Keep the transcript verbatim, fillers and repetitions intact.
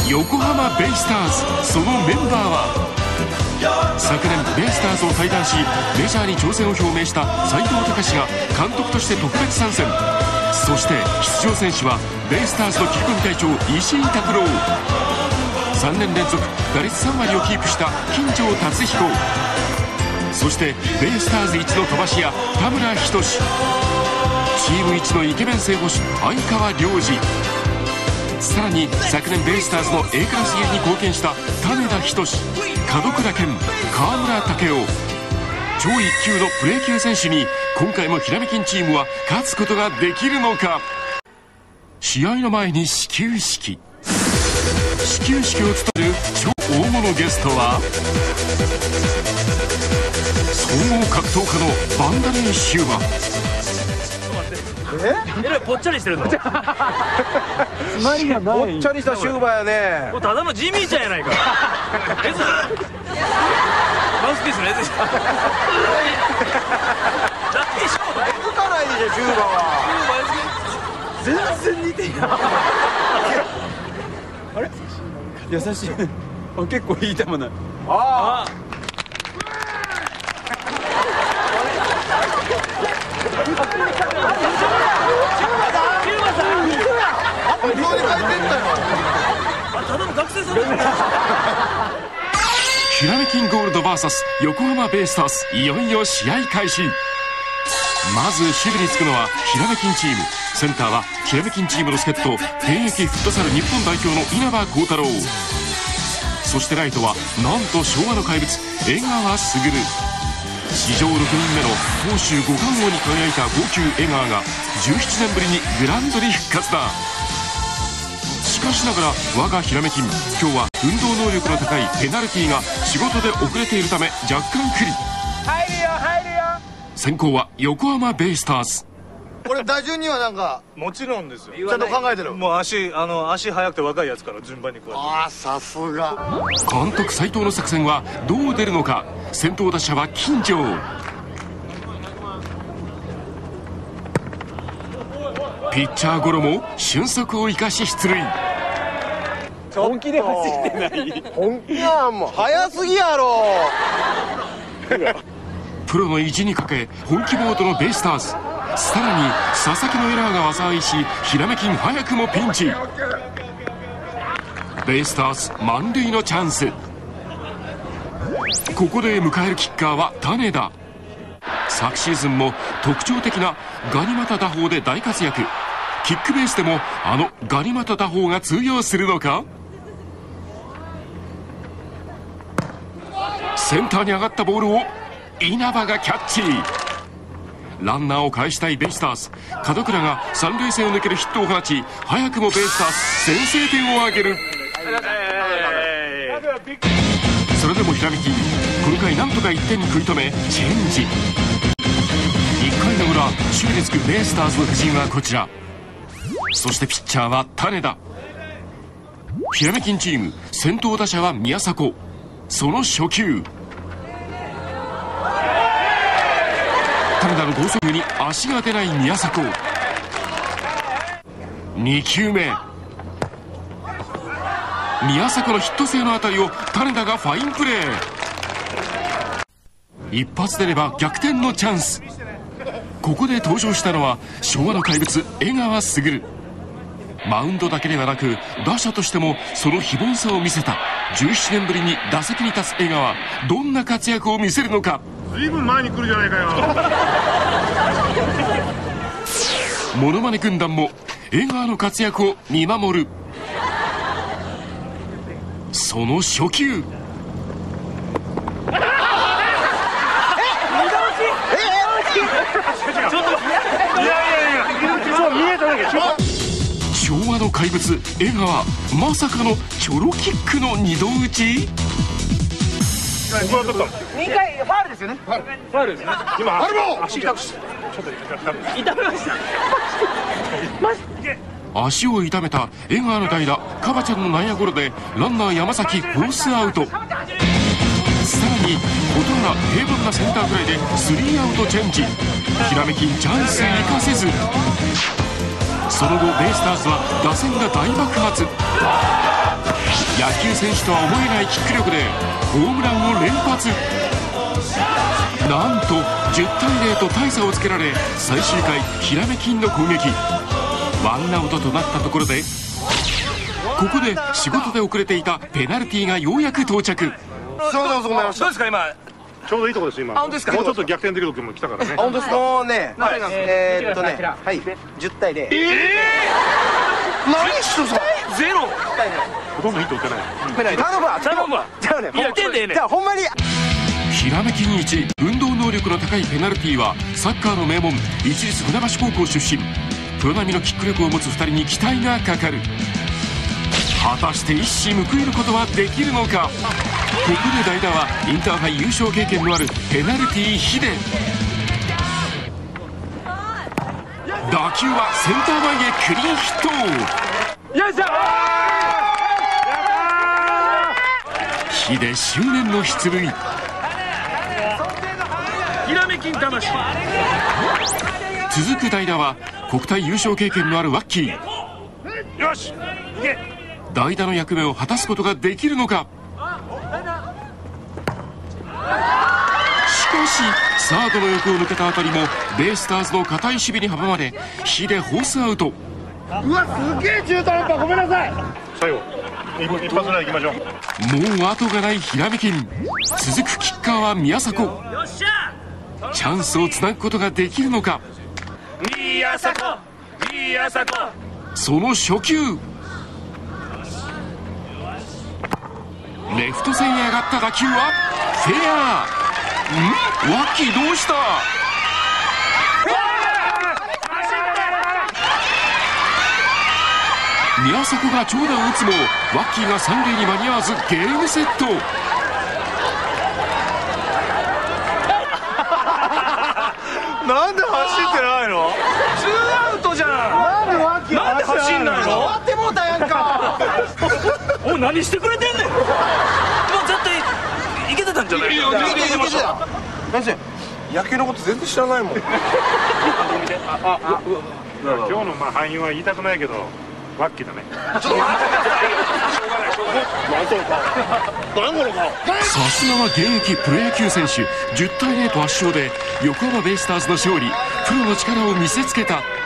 横浜ベイスターズ。そのメンバーは昨年ベイスターズを退団しメジャーに挑戦を表明した斎藤隆が監督として特別参戦。そして出場選手はベイスターズの切り込み隊長石井拓郎、さんねん連続打率さん割をキープした金城達彦、そしてベイスターズ一の飛ばし屋田村仁志、チーム一のイケメン正捕手相川亮司、さらに昨年ベイスターズの A クラス入りに貢献した種田仁志、門倉健、川村武雄、超一級のプロ野球選手に今回もひらめきんチームは勝つことができるのか。試合の前に始球式始球式を務める超大物ゲストは総合格闘家のバンダレーシューバ。 ええらいぽっちゃりしてるの。つまりがない。 ぽっちゃりしたシューバーやね。もうただのジミーちゃんやないか。えずマウスピースのやつじゃん。何しょう気づかないでしょシューバーは。全然似てんや。 あれ優しい。あ、結構いい球だ。 ああひらめきんゴールド ブイエス 横浜ベイスターズ、いよいよ試合開始。まず守備につくのはひらめきんチーム。センターはひらめきんチームの助っ人、現役フットサル日本代表の稲葉幸太郎。そしてライトはなんと昭和の怪物江川卓。史上ろくにんめの投手五冠王に輝いた号泣江川がじゅうななねんぶりにグラウンドに復活だ。しかしながら我がひらめきん、今日は運動能力の高いペナルティーが仕事で遅れているため若干不利。 入るよ入るよ。 先行は横浜ベイスターズ。 これ打順にはなんかもちろんですよ。 ちゃんと考えてる。 もう足あの足速くて若いやつから順番にこうやって。 ああさすが監督斉藤の作戦はどう出るのか。先頭打者は金城。ピッチャーゴロも俊足を生かし出塁。 本気で走ってない。 本気やん、もう早すぎやろ。 プロの意地にかけ本気モードのベイスターズ。さらに佐々木のエラーが災いし、ひらめきん早くもピンチ。ベイスターズ満塁のチャンス。ここで迎えるキッカーは種田。昨シーズンも特徴的なガニ股打法で大活躍。キックベースでもあのガニ股打法が通用するのか。センターに上がったボールを稲葉がキャッチ。ランナーを返したいベイスターズ。門倉が三塁線を抜けるヒットを放ち、早くもベイスターズ先制点を挙げる。それでもひらめきこの回なんとかいってんに食い止めチェンジ。いっかいの裏、守備につくベイスターズの布陣はこちら。そしてピッチャーは種田。ひらめきんチーム先頭打者は宮迫。その初球、種田の剛速球に足が出ない宮迫。に球目、宮迫のヒット性の当たりを種田がファインプレー。一発出れば逆転のチャンス。ここで登場したのは昭和の怪物江川卓。マウンドだけではなく打者としてもその非凡さを見せた。じゅうななねんぶりに打席に立つ江川、どんな活躍を見せるのか。 随分前に来るじゃないかよ。 モノマネ軍団も江川の活躍を見守る。その初球、昭和の怪物江川、まさかのチョロキックの二度打ち。 にかいファウルですよね。ファウルですね。今あれも足痛くしてちょっと痛めました。 足を痛めた江川の代打カバちゃんの内野ゴロでランナー山崎フォースアウト。さらに琴原平凡なセンターフライでスリーアウトチェンジ。ひらめきチャンス生かせず。その後ベイスターズは打線が大爆発。 野球選手とは思えないキック力でホームランを連発。なんとじゅうたいゼロと大差をつけられ、最終回ひらめきんの攻撃。ワンアウトとなったところで、ここで仕事で遅れていたペナルティーがようやく到着。 すいません、遅くなりました。どうですか今。 ちょうどいいところです今。 あ、本当ですか。 もうちょっと逆転できる時も来たからね。 あ、本当ですか。もうね、えーっとね、はい、じゅったいゼロ。ええ。何しとさ。ゼロ。 ほとんどヒット打ってない。 頼むわ、頼むわ。じゃあね、 いやってんだよね。 じゃあほんまに。 ひらめきにいち、運動能力の高いペナルティーはサッカーの名門市立船橋高校出身。プロ並みのキック力を持つふたりに期待がかかる。果たして一矢報いることはできるのか。ここで代打はインターハイ優勝経験のあるペナルティーヒデ。打球はセンター前へクリーンヒット。 よいしょ。 ヒデ執念の出塁。 ひらめきん魂。 続く代打は国体優勝経験のあるワッキー。 よし、行け。 代打の役目を果たすことができるのか。しかしサードの横を抜けたあたりもベイスターズの堅い守備に阻まれ、ヒデホースアウト。 うわ、すげえ中途半端、ごめんなさい。 最後一発ぐらい行きましょう。 もう後がないひらめきん。続くキッカーは宮迫。 よっしゃ。 チャンスをつなぐことができるのか。 宮迫、宮迫。 その初球、レフト線へ上がった打球はフェア。ん？ワッキーどうした？宮迫が長打を打つもワッキーが三塁に間に合わずゲームセット。 なんで走ってないの？ツーアウトじゃん。なんでワッキーなんで走んないの？終わってもうたやんか。 おい、何してくれてんねん。もう絶対いけてたんじゃない？いやいやいけてました。 先生、野球のこと全然知らないもん。 今日のまあ敗因は言いたくないけどワッキーだね。 さすがは現役プロ野球選手。じゅうたいゼロと圧勝で横浜ベイスターズの勝利。プロの力を見せつけた。